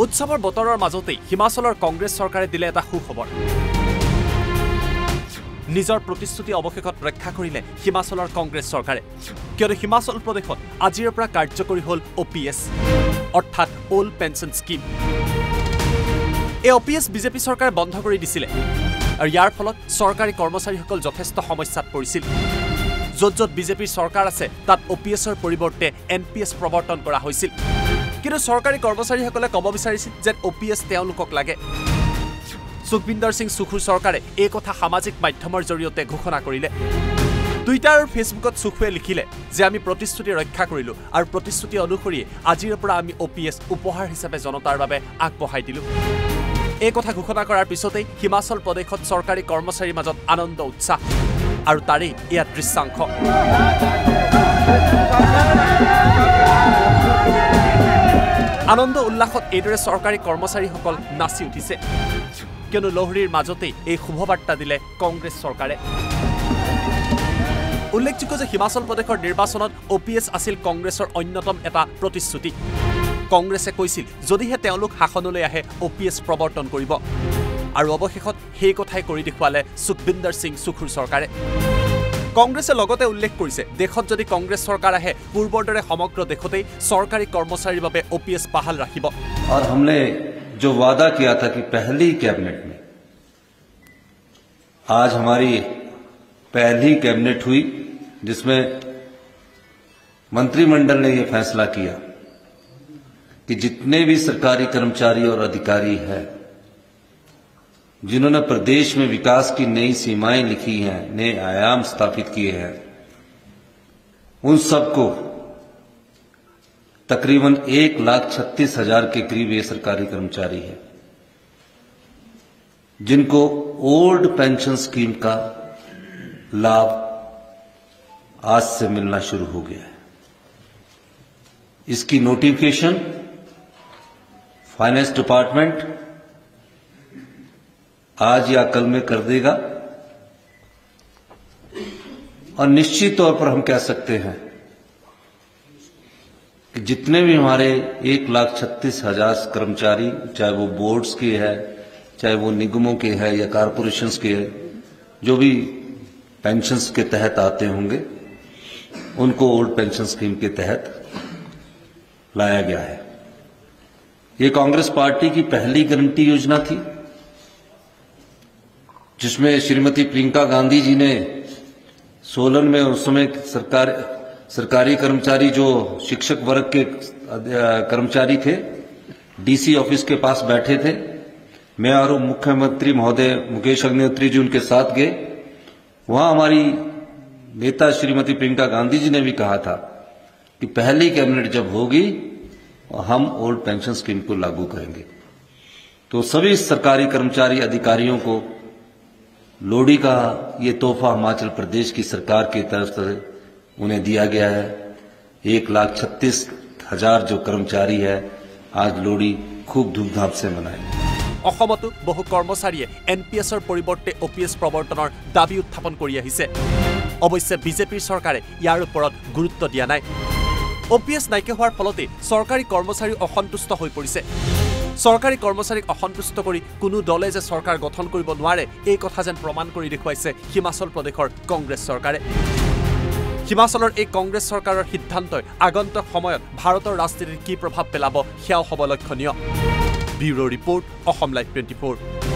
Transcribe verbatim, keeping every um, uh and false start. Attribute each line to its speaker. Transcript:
Speaker 1: উৎসৱৰ বতৰৰ মাজতেই হিমাচলৰ কংগ্ৰেছ চৰকাৰে দিলে এটা সুখবৰ নিজৰ প্ৰতিশ্ৰুতি অৱশেষত ৰক্ষা কৰিলে হিমাচলৰ কংগ্ৰেছ চৰকাৰে কিয়নো হিমাচল প্ৰদেশত আজিৰ পৰা কাৰ্যকৰী হ'ল অ' পি এছ অৰ্থাৎ অল্ড পেঞ্চন স্কিম এই অ' পি এছ বিজেপি চৰকাৰে বন্ধ কৰি দিছিলে আৰু ইয়াৰ ফলত চৰকাৰী কৰ্মচাৰীসকল যথেষ্ট সমস্যাত পৰিছিল য'ত য'ত বিজেপিৰ চৰকাৰ আছে তাত অ' পি এছৰ পৰিৱৰ্তে এন পি এছ প্ৰৱৰ্তন কৰা হৈছিল কিন্তু চৰকাৰী কৰ্মচাৰীসকলে ক'ব বিচাৰিছিল যে অ' পি এছ তেওঁলোকক লাগে সুখবিন্দৰ সিং সুখুৰ চৰকাৰে এই কথা সামাজিক মাধ্যমৰ জৰিয়তে ঘোষণা কৰিলে টুইটাৰ আৰু ফেচবুকত সুখুৱে লিখিলে যে আমি প্ৰতিশ্ৰুতি ৰক্ষা কৰিলো আৰু প্ৰতিশ্ৰুতি অনুসৰি আজিৰ পৰা আমি অ' পি এছ উপহাৰ হিচাপে জনতাৰ বাবে আগবঢ়াই দিলো এই কথা ঘোষণা কৰাৰ পিছতেই হিমাচল প্ৰদেশত চৰকাৰী কৰ্মচাৰীৰ মাজত আনন্দ উৎসাহ আৰু তাৰেই এয়া দৃশ্যাংশ আনন্দ উল্লাসত এইদৰে চৰকাৰী কৰ্মচাৰীসকল নাচি উঠিছে কিয়নো লোহৰীৰ মাজতেই এই শুভবাৰ্তা দিলে কংগ্ৰেছ চৰকাৰে উল্লেখযোগ্য যে হিমাচল প্ৰদেশৰ নিৰ্বাচনত অ' পি এছ আছিল কংগ্ৰেছৰ অন্যতম এটা প্ৰতিশ্ৰুতি কংগ্ৰেছে কৈছিল যদিহে তেওঁলোক শাসনলৈ আহে অ' পি এছ প্ৰৱৰ্তন কৰিব আৰু অৱশেষত সেই কথাই কৰি দেখুৱালে সুখবিন্দৰ সিং সুখুৰ চৰকাৰে কংগ্ৰেছে লগতে উল্লেখ কৰিছে দেশত যদি কংগ্ৰেছ চৰকাৰ আহে পূৰ্বৰ দৰে সমগ্ৰ দেশতেই চৰকাৰী কৰ্মচাৰীৰ বাবে অ' পি এছ বাহাল ৰাখিব
Speaker 2: और हमने जो वादा किया था कि पहली कैबिनेट में आज हमारी पहली कैबिनेट हुई जिसमें मंत्रिमंडल ने यह फैसला किया कि जितने भी सरकारी कर्मचारी और अधिकारी हैं जिन्होंने प्रदेश में विकास की नई सीमाएं लिखी हैं नए आयाम स्थापित किए हैं उन सबको तकरीबन एक लाख छत्तीस हजार के करीब ये सरकारी कर्मचारी है जिनको ओल्ड पेंशन स्कीम का लाभ आज से मिलना शुरू हो गया है इसकी नोटिफिकेशन फाइनेंस डिपार्टमेंट आज या कल में कर देगा और निश्चित तौर पर हम कह सकते हैं कि जितने भी हमारे एक लाख छत्तीस हजार कर्मचारी चाहे वो बोर्ड्स के है चाहे वो निगमों के है या कारपोरेशंस के है जो भी पेंशन्स के तहत आते होंगे उनको ओल्ड पेंशन स्कीम के तहत लाया गया है ये कांग्रेस पार्टी की पहली गारंटी योजना थी जिसमें श्रीमती प्रियंका गांधी जी ने सोलन में उस समय सरकार सरकारी कर्मचारी जो शिक्षक वर्ग के कर्मचारी थे डीसी ऑफिस के पास बैठे थे मैं और मुख्यमंत्री महोदय मुकेश अग्निहोत्री जी उनके साथ गए वहां हमारी नेता श्रीमती प्रियंका गांधी जी ने भी कहा था कि पहली कैबिनेट जब होगी हम ओल्ड पेंशन स्कीम को लागू करेंगे तो सभी सरकारी कर्मचारी अधिकारियों को लोहड़ी का ये तोहफा हिमाचल प्रदेश की सरकार की तरफ से उन्हें दिया गया है एक लाख छत्तीस हजार जो कर्मचारी है आज लोहड़ी खूब धूमधाम से मनाएंगे
Speaker 1: অসমতো বহু কৰ্মচাৰীয়ে এন পি এছৰ পৰিৱৰ্তে অ' পি এছ প্ৰৱৰ্তনৰ দাবী উত্থাপন কৰি আহিছে অৱশ্যে বিজেপিৰ চৰকাৰে ইয়াৰ ওপৰত গুৰুত্ব দিয়া নাই অ' পি এছ নাইকিয়া হোৱাৰ ফলতে চৰকাৰী কৰ্মচাৰী অসন্তুষ্ট হৈ পৰিছে চৰকাৰী কৰ্মচাৰীক অসন্তুষ্ট কৰি কোনো দলে যে চৰকাৰ গঠন কৰিব নোৱাৰে এই কথা যেন প্ৰমাণ কৰি দেখুৱাইছে হিমাচল প্ৰদেশৰ কংগ্ৰেছ চৰকাৰে হিমাচলৰ এই কংগ্ৰেছ চৰকাৰৰ সিদ্ধান্তই আগন্তুক সময়ত ভাৰতৰ ৰাজনীতিত কি প্ৰভাৱ পেলাব সেয়াও হ'ব লক্ষণীয় bureau' report Asom live twenty four